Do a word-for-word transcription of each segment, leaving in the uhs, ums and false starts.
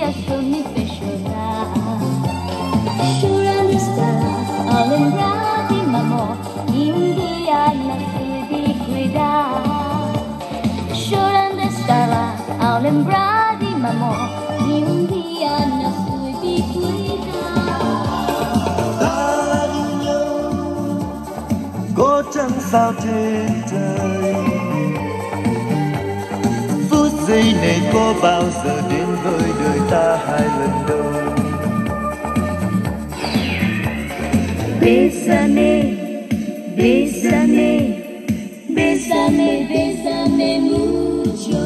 for mi fechora. Shooting stars all around in my mall. India na di cuida. Shooting stars all around in my mall. India na di cuida. Ta yêu nhau có chẳng sao trên trời. Phút giây này có bao giờ đến với đời ta hai lần đầu. Bésame, bésame, bésame, bésame mucho.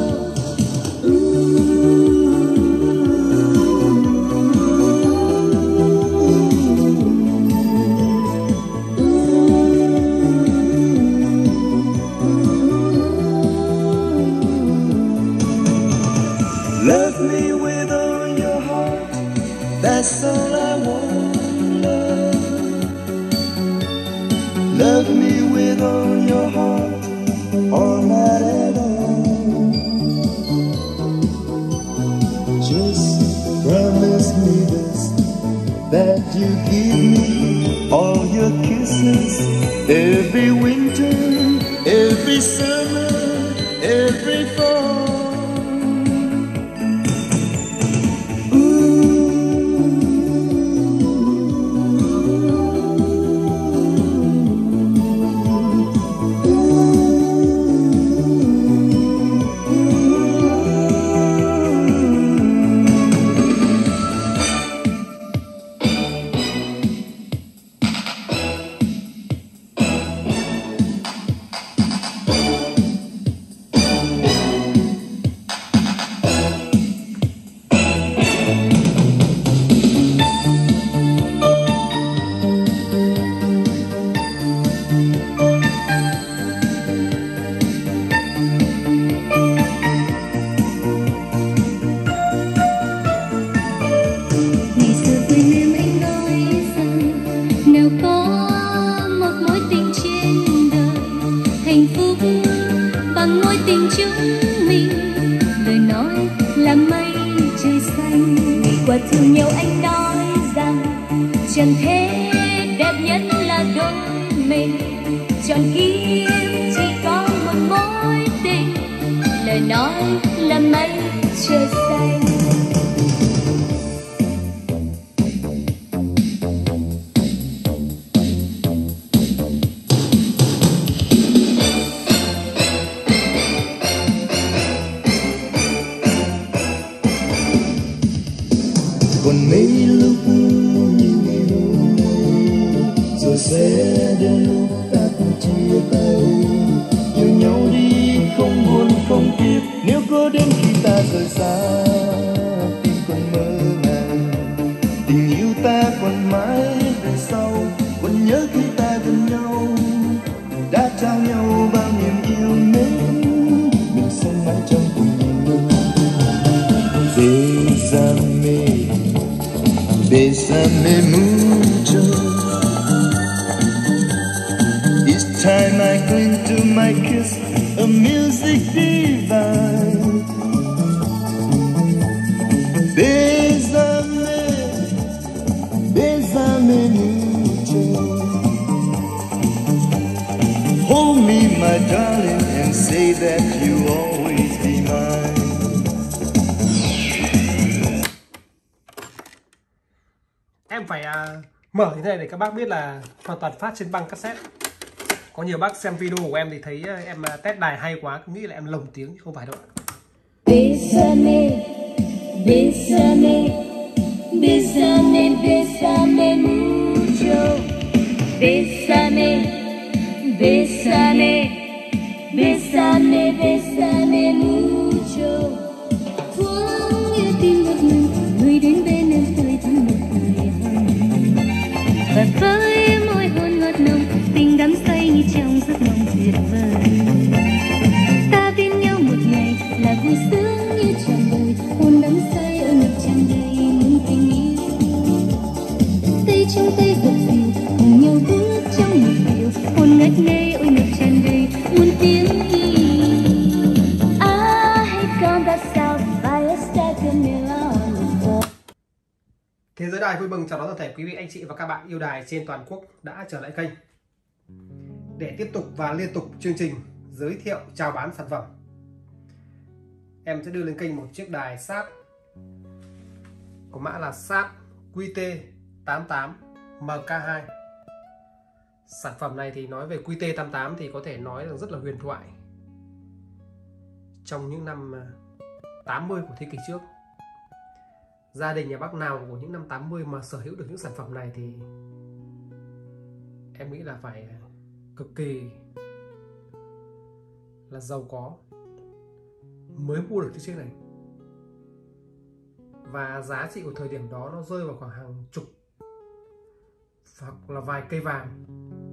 Love me with all your heart, that's all I want, love. Love me with all your heart, or not at all. Just promise me this, that you give me all your kisses, every winter, every summer, every fall. Tình chúng mình lời nói là mây trời xanh, ngày qua thương nhau anh nói rằng trần thế đẹp nhất là đôi mình, trọn kiếp chỉ có một mối tình, lời nói là mây trời xanh. Còn mấy lúc như ngày hôm nay, rồi sẽ đến lúc ta cùng chia tay. Yêu nhau đi không buồn không tiếc, nếu có đến khi ta rời xa, tim còn mơ màng. Tình yêu ta còn mãi về sau, còn nhớ khi ta gần nhau, đã trao nhau bao niềm yêu mến, mình sống mãi trong tình yêu. Bésame, bésame mucho. Each time I cling to my kiss, a music divine. Bésame, bésame mucho. Hold me, my darling, and say that you always be mine. Em phải uh, mở như thế này để các bác biết là hoàn toàn phát trên băng cassette. Có nhiều bác xem video của em thì thấy uh, em uh, test đài hay quá, nghĩ là em lồng tiếng chứ không phải đâu. Bésame, bésame, bésame, bésame mucho. Bésame, bésame, bésame, bésame mucho. Thoáng nghe tim một mình, người đến bên em tươi thắm một người hồng. Và với môi hôn ngọt nồng, tình đắm say như trong giấc mộng tuyệt vời. Ta bên nhau một ngày là vui sướng như trọn đời, hôn đắm say ở ngực tràn đầy những tình yêu. Tay trong tay dập dìu, cùng nhau bước trong một điều, hôn ngất ngây ôi ngực tràn đầy muôn tiếng yêu. Ah, hãy con ta sao phải ở xa cơn mưa. Thế giới đài vui mừng chào đón toàn thể quý vị anh chị và các bạn yêu đài trên toàn quốc đã trở lại kênh để tiếp tục và liên tục chương trình giới thiệu chào bán sản phẩm. Em sẽ đưa lên kênh một chiếc đài sáp có mã là sáp Q T tám tám M K hai. Sản phẩm này thì nói về Q T tám tám thì có thể nói là rất là huyền thoại. Trong những năm tám mươi của thế kỷ trước, gia đình nhà bác nào của những năm tám mươi mà sở hữu được những sản phẩm này thì em nghĩ là phải cực kỳ là giàu có mới mua được chiếc này. Và giá trị của thời điểm đó nó rơi vào khoảng hàng chục hoặc là vài cây vàng.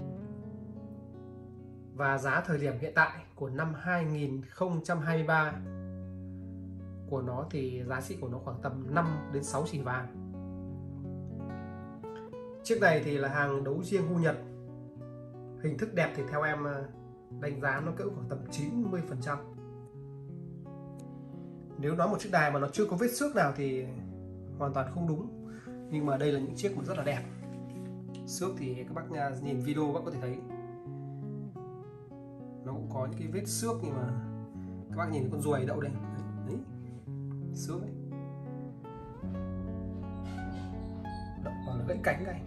Và giá thời điểm hiện tại của năm hai nghìn không trăm hai mươi ba của nó thì giá trị của nó khoảng tầm năm đến sáu chỉ vàng. Chiếc này thì là hàng đấu riêng hu Nhật. Hình thức đẹp thì theo em đánh giá nó cỡ khoảng tầm chín mươi phần trăm. Nếu nói một chiếc đài mà nó chưa có vết xước nào thì hoàn toàn không đúng. Nhưng mà đây là những chiếc mà rất là đẹp. Xước thì các bác nhìn video bác có thể thấy nó cũng có những cái vết xước, nhưng mà các bác nhìn con ruồi đậu đây đấy, xước ấy, đậu vào nó gãy cánh này.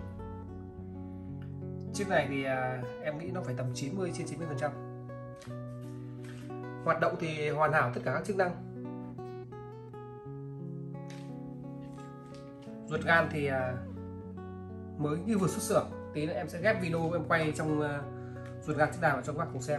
Chiếc này thì à, em nghĩ nó phải tầm chín mươi trên chín mươi phần trăm. Hoạt động thì hoàn hảo tất cả các chức năng. Ruột gan thì à, mới như vừa xuất xưởng. Tí nữa em sẽ ghép video em quay trong uh, ruột gan chiếc đài vào cho các bác cùng xem.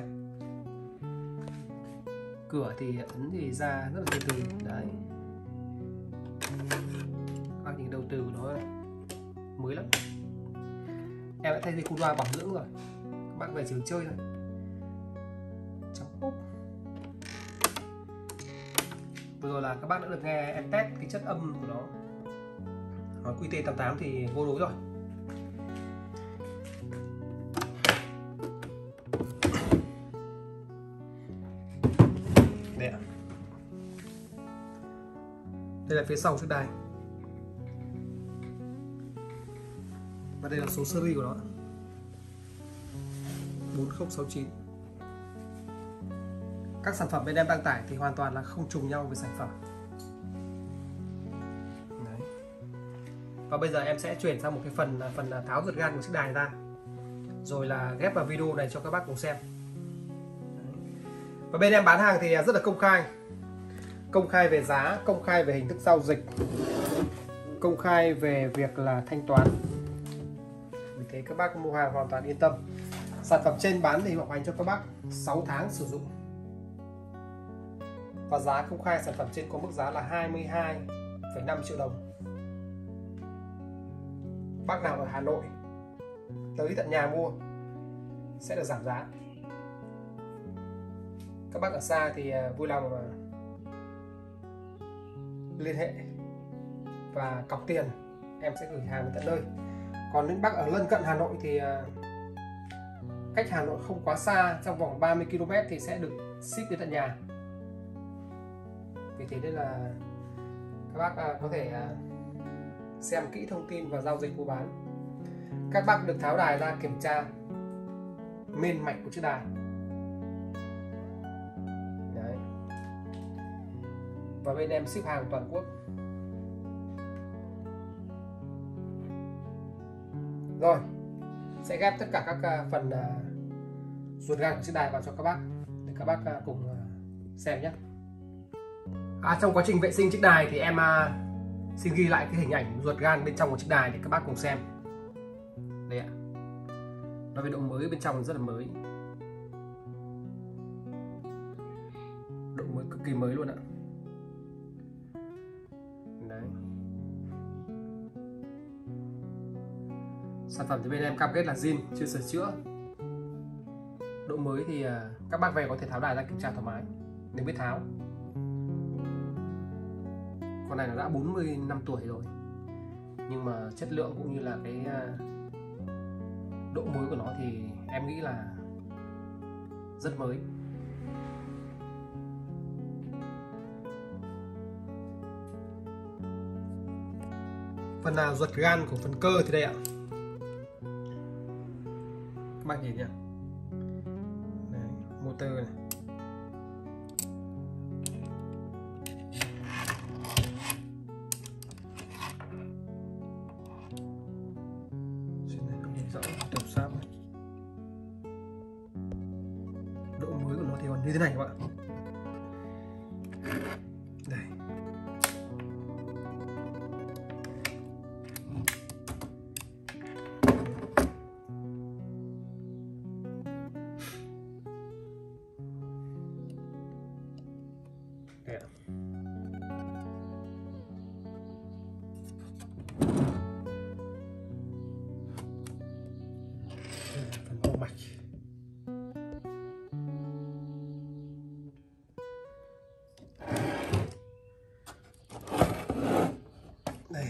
Cửa thì ấn thì ra rất là từ từ đấy. Các bác nhìn đầu từ của nó mới lắm. Em đã thay dây cu loa bảo dưỡng rồi, các bác về trường chơi thôi. Trong úp. Vừa rồi là các bác đã được nghe em test cái chất âm của nó. Nói Q T tám tám thì vô đối rồi. Đây ạ. Đây là phía sau chiếc đài. Và đây là số series của nó, bốn không sáu chín. Các sản phẩm bên em đăng tải thì hoàn toàn là không trùng nhau với sản phẩm. Đấy. Và bây giờ em sẽ chuyển sang một cái phần phần tháo ruột gan của chiếc đài ra, rồi là ghép vào video này cho các bác cùng xem. Đấy. Và bên em bán hàng thì rất là công khai. Công khai về giá, công khai về hình thức giao dịch, công khai về việc là thanh toán. Vì thế các bác mua hàng hoàn toàn yên tâm. Sản phẩm trên bán thì bảo hành cho các bác sáu tháng sử dụng. Và giá công khai sản phẩm trên có mức giá là hai mươi hai phẩy năm triệu đồng. Bác nào ở Hà Nội tới tận nhà mua sẽ được giảm giá. Các bác ở xa thì vui lòng mà liên hệ và cọc tiền, em sẽ gửi hàng đến tận nơi. Còn những bác ở lân cận Hà Nội thì cách Hà Nội không quá xa, trong vòng ba mươi ki lô mét thì sẽ được ship đến tận nhà. Vì thế nên là các bác có thể xem kỹ thông tin và giao dịch mua bán. Các bác được tháo đài ra kiểm tra main mạch của chiếc đài. Đấy. Và bên em ship hàng toàn quốc. Rồi, sẽ ghép tất cả các phần ruột gan của chiếc đài vào cho các bác để các bác cùng xem nhé. À, trong quá trình vệ sinh chiếc đài thì em xin ghi lại cái hình ảnh ruột gan bên trong của chiếc đài để các bác cùng xem. Đây ạ. Nói về độ mới, bên trong rất là mới. Độ mới cực kỳ mới luôn ạ. Đấy. Sản phẩm thì bên em cam kết là zin, chưa sửa chữa. Độ mới thì các bác về có thể tháo đài ra kiểm tra thoải mái nếu biết tháo. Con này nó đã bốn mươi năm tuổi rồi, nhưng mà chất lượng cũng như là cái độ mới của nó thì em nghĩ là rất mới. Phần nào ruột gan của phần cơ thì đây ạ. Các bạn nhìn nhá. Đấy, motor này. Trên này không nhìn rõ tổng sáp này. Độ mới của nó thì còn như thế này các bạn. Đây. Đây ạ. Phần hông mạch. Đây.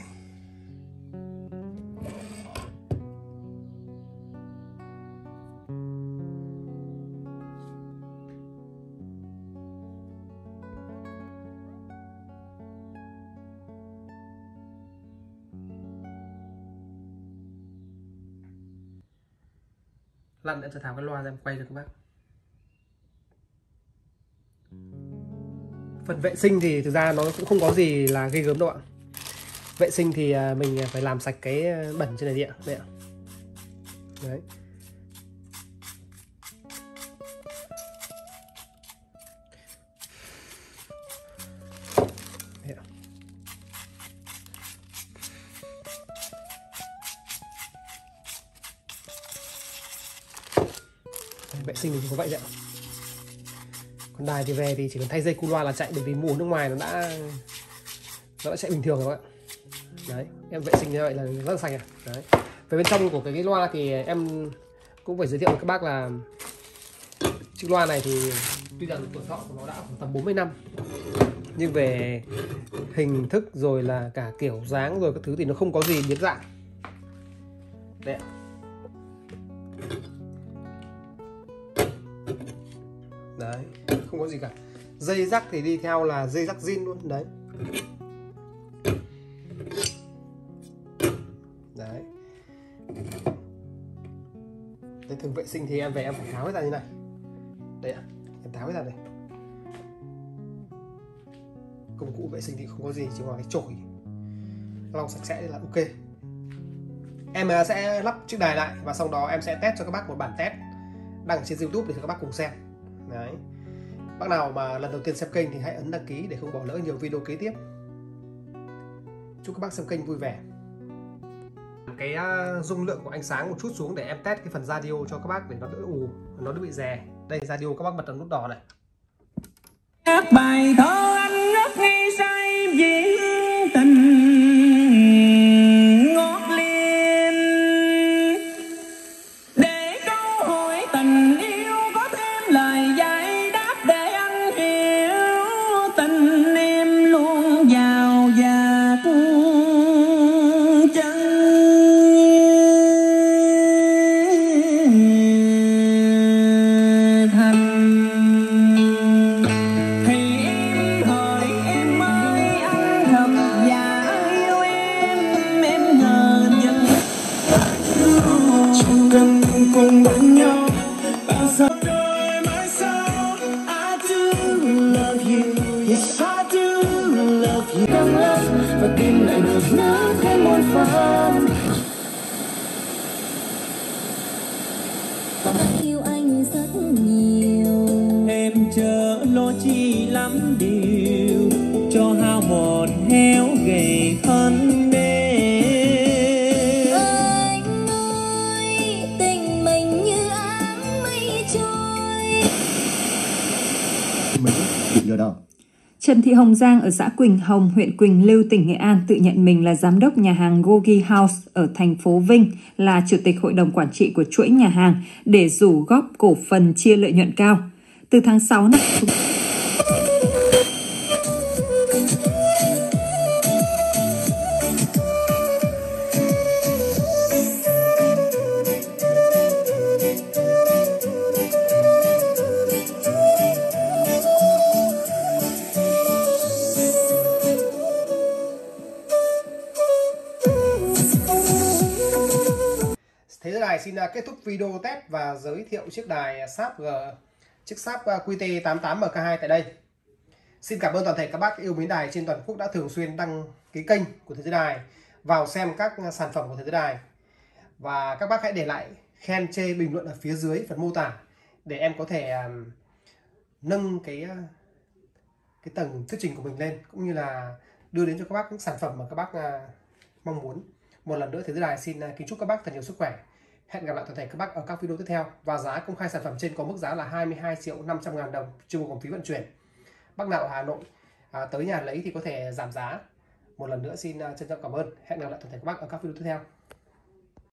Lặn em sẽ tháo cái loa ra em quay cho các bác. Phần vệ sinh thì thực ra nó cũng không có gì là ghê gớm đâu ạ. Vệ sinh thì mình phải làm sạch cái bẩn trên này đi ạ. Đây ạ. Đấy. Đây ạ. Vệ sinh thì có vậy đấy ạ. Còn đài thì về thì chỉ cần thay dây cu loa là chạy, bởi vì mùa nước ngoài nó đã nó đã chạy bình thường rồi các bạn. Đấy, em vệ sinh như vậy là rất là sạch. À. Đấy. Về bên trong của cái, cái loa thì em cũng phải giới thiệu với các bác là chiếc loa này thì tuy rằng tuổi thọ của nó đã khoảng tầm bốn mươi năm, nhưng về hình thức rồi là cả kiểu dáng rồi các thứ thì nó không có gì biến dạng. Đây ạ. Đấy, không có gì cả. Dây rắc thì đi theo là dây rắc zin luôn. Đấy. Đấy. Cái thường vệ sinh thì em về em phải tháo hết ra như này. Đây ạ, em tháo hết ra đây. Công cụ vệ sinh thì không có gì, chỉ ngoài cái chổi lau sạch sẽ là ok. Em sẽ lắp chiếc đài lại và sau đó em sẽ test cho các bác một bản test đăng trên YouTube để cho các bác cùng xem. Đấy. Bác nào mà lần đầu tiên xem kênh thì hãy ấn đăng ký để không bỏ lỡ nhiều video kế tiếp. Chúc các bác xem kênh vui vẻ. Cái uh, dung lượng của ánh sáng một chút xuống để em test cái phần radio cho các bác để nó đỡ ù, nó đỡ bị rè. Đây radio các bác bật ấn nút đỏ này. Các bài thơ anh rất nghi say diễn tình ngót lên, để câu hỏi tình yêu có thêm lời giải đáp để anh hiểu tình em luôn giàu dạt chân thành. Cùng bên nhau bao giờ đôi mãi sau. I do love you, yes I do love you. Đang lắm và tim lại được nở thêm một phần. Yêu anh rất nhiều. Em chớ lo chi lắm điều cho hao mòn héo gầy thân đêm. Trần Thị Hồng Giang ở xã Quỳnh Hồng, huyện Quỳnh Lưu, tỉnh Nghệ An tự nhận mình là giám đốc nhà hàng Gogi House ở thành phố Vinh, là chủ tịch hội đồng quản trị của chuỗi nhà hàng để rủ góp cổ phần chia lợi nhuận cao. Từ tháng sáu năm đài xin kết thúc video test và giới thiệu chiếc đài Sharp G, chiếc Sharp Q T tám tám M K hai tại đây. Xin cảm ơn toàn thể các bác yêu mến đài trên toàn quốc đã thường xuyên đăng ký kênh của Thế Giới Đài, vào xem các sản phẩm của Thế Giới Đài. Và các bác hãy để lại khen chê bình luận ở phía dưới phần mô tả để em có thể um, nâng cái cái tầng thuyết trình của mình lên, cũng như là đưa đến cho các bác những sản phẩm mà các bác uh, mong muốn. Một lần nữa Thế Giới Đài xin uh, kính chúc các bác thật nhiều sức khỏe. Hẹn gặp lại toàn thể các bác ở các video tiếp theo. Và giá công khai sản phẩm trên có mức giá là hai mươi hai triệu năm trăm ngàn đồng chưa bao gồm phí vận chuyển. Bác nào ở Hà Nội à, tới nhà lấy thì có thể giảm giá. Một lần nữa xin uh, trân trọng cảm ơn. Hẹn gặp lại toàn thể các bác ở các video tiếp theo.